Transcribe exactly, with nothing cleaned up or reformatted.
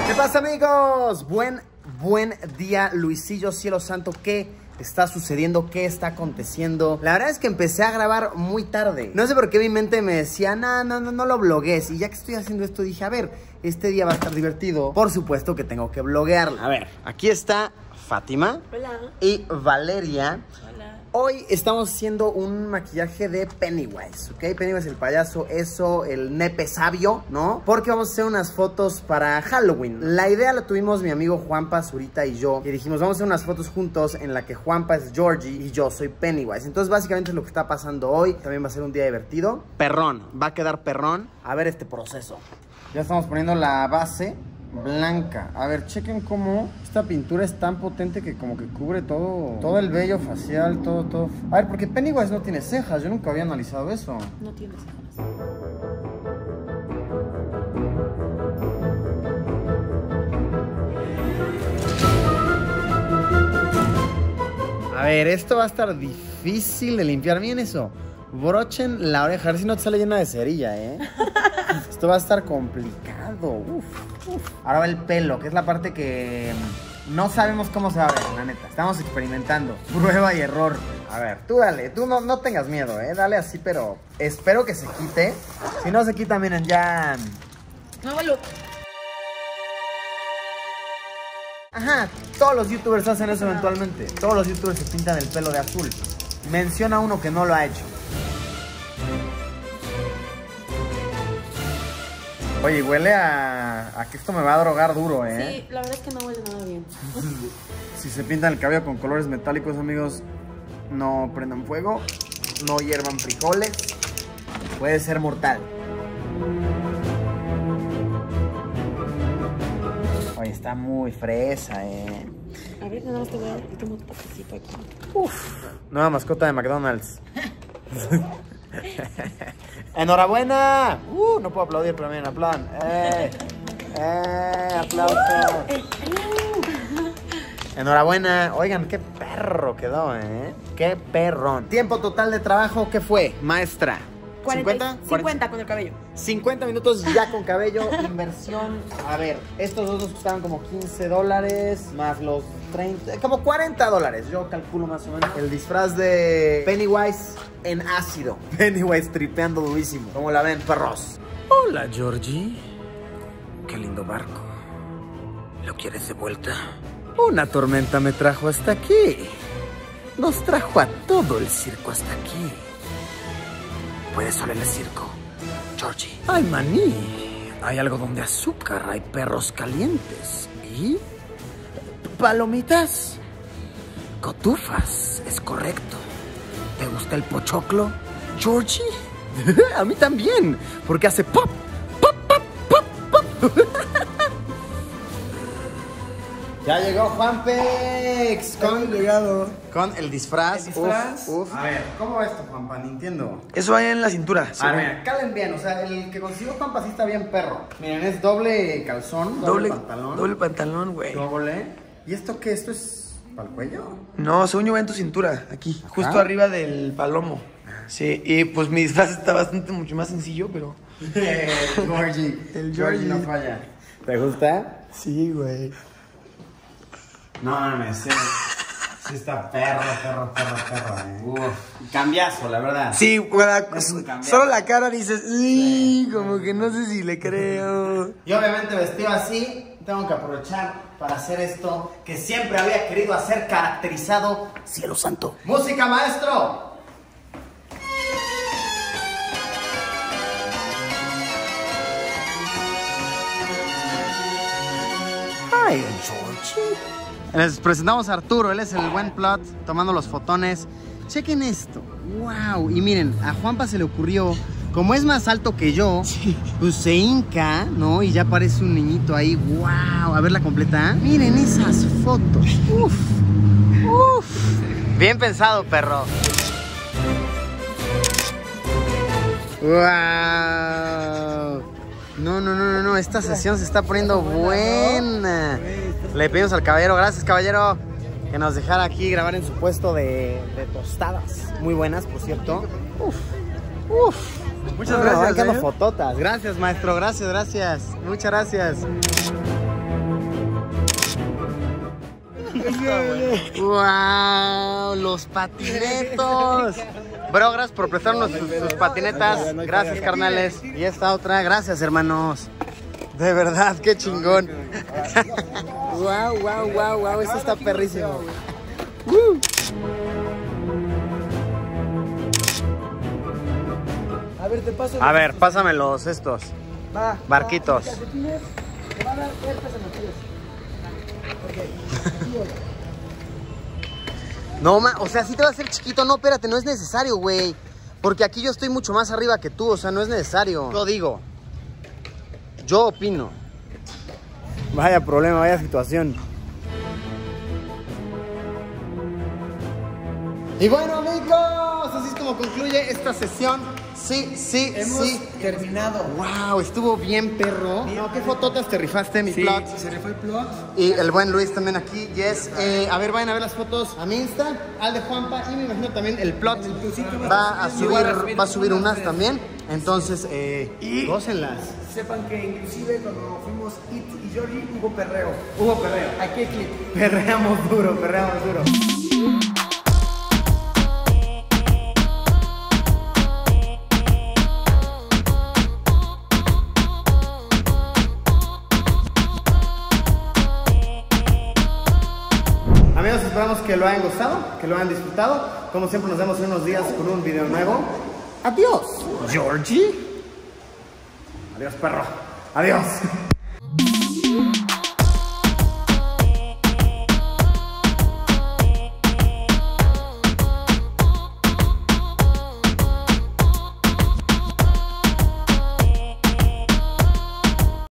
¿Qué pasa, amigos? Buen, buen día, Luisillo, cielo santo. ¿Qué está sucediendo? ¿Qué está aconteciendo? La verdad es que empecé a grabar muy tarde. No sé por qué mi mente me decía, no, no, no, no lo blogues. Y ya que estoy haciendo esto, dije, a ver, este día va a estar divertido. Por supuesto que tengo que bloguearlo. A ver, aquí está Fátima. Hola. Y Valeria. Hola. Hoy estamos haciendo un maquillaje de Pennywise, ¿ok? Pennywise el payaso, eso, el nepe sabio, ¿no? Porque vamos a hacer unas fotos para Halloween. La idea la tuvimos mi amigo Juanpa, Zurita y yo. Y dijimos, vamos a hacer unas fotos juntos en la que Juanpa es Georgie y yo soy Pennywise. Entonces, básicamente es lo que está pasando hoy. También va a ser un día divertido. Perrón, va a quedar perrón. A ver este proceso. Ya estamos poniendo la base blanca. A ver, chequen cómo esta pintura es tan potente que como que cubre todo todo el vello facial, todo, todo. A ver, porque Pennywise no tiene cejas. Yo nunca había analizado eso. No tiene cejas. A ver, esto va a estar difícil de limpiar. Bien eso. Brochen la oreja, a ver si no te sale llena de cerilla, ¿eh? Esto va a estar complicado. Uf, uf. Ahora va el pelo, que es la parte que no sabemos cómo se va a ver, la neta. Estamos experimentando. Prueba y error. A ver, tú dale, tú no, no tengas miedo, ¿eh? Dale así, pero espero que se quite. Si no se quita, miren, ya... No, bueno. Ajá, todos los youtubers hacen eso eventualmente. Todos los youtubers se pintan el pelo de azul. Menciona uno que no lo ha hecho. Oye, huele a, a que esto me va a drogar duro, ¿eh? Sí, la verdad es que no huele nada bien. Si se pintan el cabello con colores metálicos, amigos, no prendan fuego, no hiervan frijoles, puede ser mortal. Oye, está muy fresa, ¿eh? A ver, nada más te voy a dar un toquecito aquí. Uf, nueva mascota de McDonald's. ¡Enhorabuena! Uh, no puedo aplaudir, pero miren, aplaudan. ¡Eh! ¡Eh! ¡Aplauso! Enhorabuena. Oigan, qué perro quedó, ¿eh? Qué perrón. Tiempo total de trabajo, ¿qué fue, maestra? ¿cincuenta? cincuenta con el cabello. cincuenta minutos ya con cabello. Inversión. A ver, estos dos nos costaron como quince dólares. Más los treinta. Como cuarenta dólares. Yo calculo más o menos. El disfraz de Pennywise en ácido. Pennywise tripeando durísimo. ¿Cómo la ven, perros? Hola, Georgie. Qué lindo barco. ¿Lo quieres de vuelta? Una tormenta me trajo hasta aquí. Nos trajo a todo el circo hasta aquí. ¿Puedes oler el circo, Georgie? Hay maní. Hay algodón de azúcar. Hay perros calientes. ¿Y? Palomitas. Cotufas. Es correcto. ¿Te gusta el pochoclo, Georgie? A mí también. Porque hace pop, pop, pop, pop, pop. Ya llegó Juanpex con, llegado. con el disfraz. El disfraz. Uf, uf. A ver, ¿cómo va esto, Juanpa? Entiendo. Eso va en la cintura. A ver, mira, calen bien, o sea, el que consiguió Juanpa sí está bien perro. Miren, es doble calzón, doble, Doble pantalón. Doble pantalón, güey. Doble. ¿Y esto qué? ¿Esto es para el cuello? No, según yo va en tu cintura, aquí. ¿Acá? Justo arriba del palomo. Sí, y pues mi disfraz está bastante mucho más sencillo, pero... El Georgie. El Georgie no Georgie. falla. ¿Te gusta? Sí, güey. No, no, no, sí. Sí está perro, perro, perro, perro, eh. Uf. Cambiazo, la verdad. Sí, para, Es un cambiazo. solo la cara dices, "Uy", como que no sé si le creo. Y obviamente vestido así, tengo que aprovechar para hacer esto que siempre había querido hacer, caracterizado. Cielo santo. ¡Música, maestro! Ay, Georgie. Les presentamos a Arturo, él es el buen plot, tomando los fotones. Chequen esto, wow. Y miren, a Juanpa se le ocurrió, como es más alto que yo, pues se hinca, ¿no? Y ya parece un niñito ahí, wow. A ver la completa. Miren esas fotos, uf, uf. Bien pensado, perro. Wow. No, no, no, no, no, esta sesión se está poniendo buena. Le pedimos al caballero, gracias caballero, que nos dejara aquí grabar en su puesto de, de tostadas. Muy buenas, por cierto. Uf, uf. Muchas gracias, Van quedando ¿eh? fototas. Gracias, maestro, gracias, gracias. Muchas gracias. ¡Wow! Los patinetos. Bro, gracias por prestarnos sus, sus patinetas. Gracias, carnales. Y esta otra, gracias, hermanos. De verdad, qué chingón. Wow, wow, wow, wow. Esto está perrísimo. Uh. A ver, te paso. A ver, pásamelos estos. Va. Barquitos. Va, te va a dar tres pasamontillos. Ok. No, ma, o sea, sí te va a hacer chiquito. No, espérate, no es necesario, güey. Porque aquí yo estoy mucho más arriba que tú. O sea, no es necesario. Yo digo. Yo opino. Vaya problema, vaya situación. Y bueno, amigos, así es como concluye esta sesión. Sí, sí, Hemos sí. terminado. Wow, estuvo bien, perro. No, ¿qué fototas te rifaste, mi Sí, plot? se le fue el plot. Y el buen Luis también aquí. Yes. Eh, a ver, vayan a ver las fotos a mi Insta, al de Juanpa, y me imagino también el plot va a subir, va a subir unas también. Entonces, eh, Y- gócenlas. Sepan que inclusive cuando fuimos It y Georgie hubo perreo. Hubo perreo. Aquí hay clip. Perreamos duro, perreamos duro. Amigos, esperamos que lo hayan gustado, que lo hayan disfrutado. Como siempre, nos vemos en unos días con un video nuevo. Adiós, Georgie. Adiós, perro. Adiós.